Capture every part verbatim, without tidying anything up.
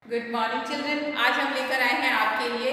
Good morning children. आज हम लेकर आए हैं आपके लिए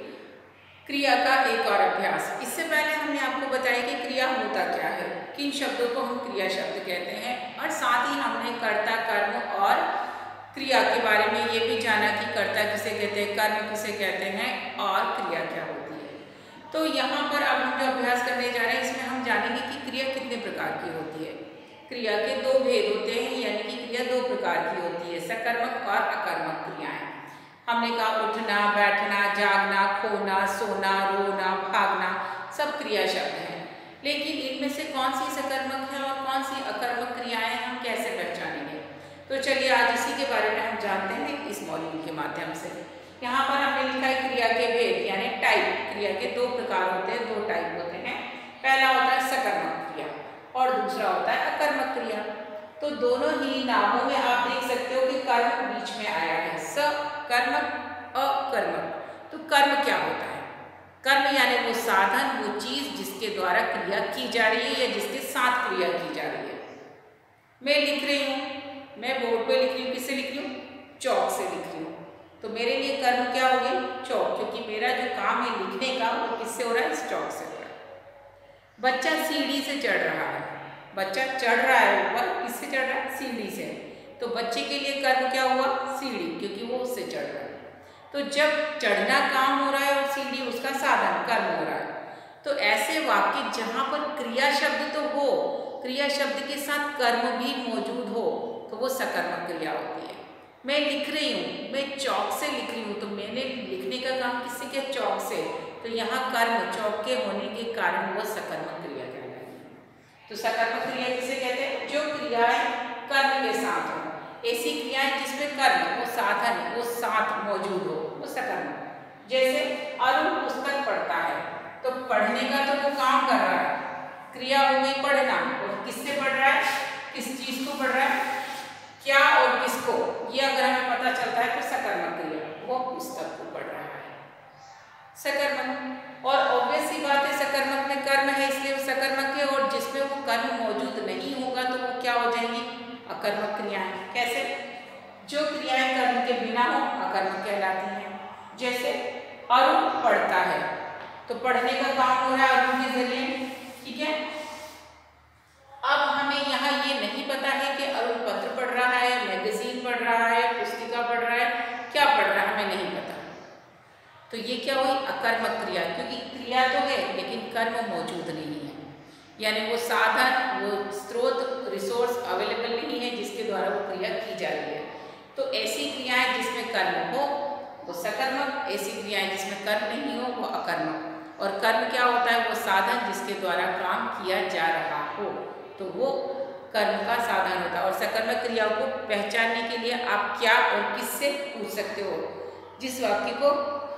क्रिया का एक और अभ्यास। इससे पहले हमने आपको बताया कि क्रिया होता क्या है, किन शब्दों को हम क्रिया शब्द कहते हैं, और साथ ही हमने कर्ता, कर्म और क्रिया के बारे में ये भी जाना कि कर्ता किसे कहते हैं, कर्म किसे कहते हैं और क्रिया क्या होती है। तो यहाँ पर अब हम जो अभ्यास करने जा रहे हैं इसमें हम जानेंगे कि क्रिया कितने प्रकार की होती है। क्रिया के दो भेद होते हैं, यानी कि क्रिया दो प्रकार की होती है, सकर्मक और अकर्मक क्रियाएं। हमने कहा उठना, बैठना, जागना, खोना, सोना, रोना, भागना सब क्रिया शब्द हैं, लेकिन इनमें से कौन सी सकर्मक है और कौन सी अकर्मक क्रियाएं हम कैसे पहचानेंगे। तो चलिए आज इसी के बारे में हम जानते हैं इस मॉड्यूल के माध्यम से। यहाँ पर हमने लिखा है क्रिया के भेद यानी टाइप। क्रिया के दो प्रकार होते हैं, दो टाइप होते हैं। पहला होता है सकर्मक क्रिया और दूसरा होता है अकर्मक क्रिया। तो दोनों ही नामों में आप देख सकते हो कि कर्म बीच में आया है, सकर्मक, अकर्मक। तो कर्म क्या होता है? कर्म यानी वो साधन, वो चीज जिसके द्वारा क्रिया की जा रही है या जिसके साथ क्रिया की जा रही है। मैं लिख रही हूँ, मैं बोर्ड पे लिख रही हूँ, किससे लिख रही हूँ? चौक से लिख रही हूँ। तो मेरे लिए कर्म क्या हो गया? चौक, क्योंकि मेरा जो काम है लिखने का वो किससे हो रहा है? इस चौक से हो रहा है। बच्चा सीढ़ी से चढ़ रहा है, बच्चा चढ़ रहा है ऊपर, किससे चढ़ रहा है? सीढ़ी से। तो बच्चे के लिए कर्म क्या हुआ? सीढ़ी, क्योंकि वो उससे चढ़ रहा है। तो जब चढ़ना काम हो रहा है और सीढ़ी उसका साधन, कर्म हो रहा है। तो ऐसे वाक्य जहाँ पर क्रिया शब्द तो हो, क्रिया शब्द के साथ कर्म भी मौजूद हो, तो वो सकर्मक क्रिया होती है। मैं लिख रही हूँ, मैं चौक से लिख रही हूँ, तो मैंने लिखने का काम किससे किया? चौक से। तो यहाँ कर्म चौक के होने के कारण वो सकर्मक क्रिया कहलाएगी। तो सकर्मक क्रिया किसे कहते हैं? जो क्रियाएं कर्म के साथ हो, ऐसी क्रियाएं जिसमें कर्म, वो साधन, वो साथ मौजूद हो, वो सकर्मक। जैसे अरुण पुस्तक पढ़ता है, तो पढ़ने का तो वो काम कर रहा है, क्रिया हो गई पढ़ना। और किससे पढ़ रहा है? किस चीज को पढ़ रहा है? क्या और किसको? ये अगर हमें पता चलता है तो सकर्मक क्रिया, वो पुस्तक को पढ़ रहा है, सकर्मक। और ऑब्वियस सी बात है, सकर्मक में कर्म है इसलिए वो सकर्मक है, और जिसमें वो कर्म मौजूद नहीं होगा तो वो क्या हो जाएंगी? अकर्मक क्रियाएं। कैसे? जो क्रियाएं कर्म के बिना हो अकर्मक कहलाती हैं। जैसे अरुण पढ़ता है, तो पढ़ने का काम हो रहा है अरुण के जरिए, ठीक है। अब हमें यहाँ ये नहीं पता है कि अरुण पत्र पढ़ रहा है, मैगजीन पढ़ रहा है, पुस्तिका पढ़ रहा है, क्या पढ़ रहा है हमें नहीं पता। तो ये क्या हुई? अकर्मक क्रिया, क्योंकि क्रिया तो है लेकिन कर्म मौजूद नहीं है, यानी वो साधन, वो स्रोत, रिसोर्स अवेलेबल नहीं है जिसके द्वारा वो क्रिया की जा रही है। तो ऐसी क्रियाएं जिसमें कर्म हो वो सकर्मक, ऐसी क्रियाएं जिसमें कर्म नहीं हो वो अकर्मक। और कर्म क्या होता है? वो साधन जिसके द्वारा काम किया जा रहा हो, तो वो कर्म का साधन होता है। और सकर्मक क्रियाओं को पहचानने के लिए आप क्या और किससे पूछ सकते हो? जिस वाक्य को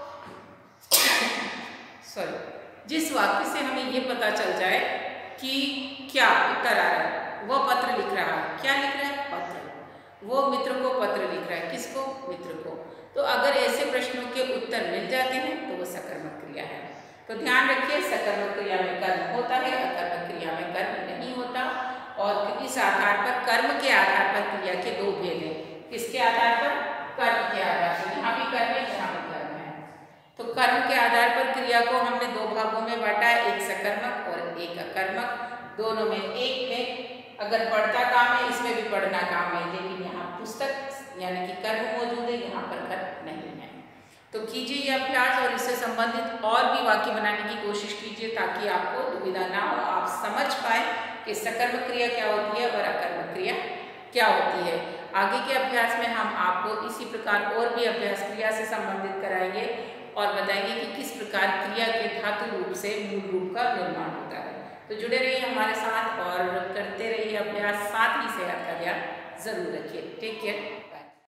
सॉरी जिस वाक्य से हमें ये पता चल जाए कि क्या उत्तर आ रहा है। वो पत्र लिख रहा है, क्या लिख रहा है? पत्र। वो मित्र को पत्र लिख रहा है, किसको? मित्र को। तो अगर ऐसे प्रश्नों के उत्तर मिल जाते हैं तो वो सकर्मक क्रिया है। तो ध्यान रखिए, सकर्मक क्रिया में कर्म होता है, अकर्मक क्रिया में कर्म नहीं होता। और इस आधार पर, कर्म के आधार पर क्रिया के दो भेद हैं। किसके आधार पर? कर्म के आधार पर। यहाँ भी कर्म है, यहाँ भी कर्म है। तो कर्म के आधार पर क्रिया को हमने दो भागों में बांटा है, एक सकर्मक और एक अकर्मक। दोनों में एक है, अगर पढ़ता काम है इसमें भी पढ़ना काम है, लेकिन यहाँ पुस्तक यानी कि कर्म मौजूद है, यहाँ पर कर्म नहीं है। तो कीजिए ये अभ्यास और इससे संबंधित और भी वाक्य बनाने की कोशिश कीजिए ताकि आपको दुविधा ना हो, आप समझ पाए कि सकर्मक क्रिया क्या होती है और अकर्मक क्रिया क्या होती है। आगे के अभ्यास में हम आपको इसी प्रकार और भी अभ्यास क्रिया से संबंधित कराएंगे और बताएंगे कि किस प्रकार क्रिया के धातु रूप से मूल रूप का निर्माण होता है। तो जुड़े रहिए हमारे साथ और करते रहिए अभ्यास, साथ ही सेहत का ध्यान जरूर रखिए। Take care.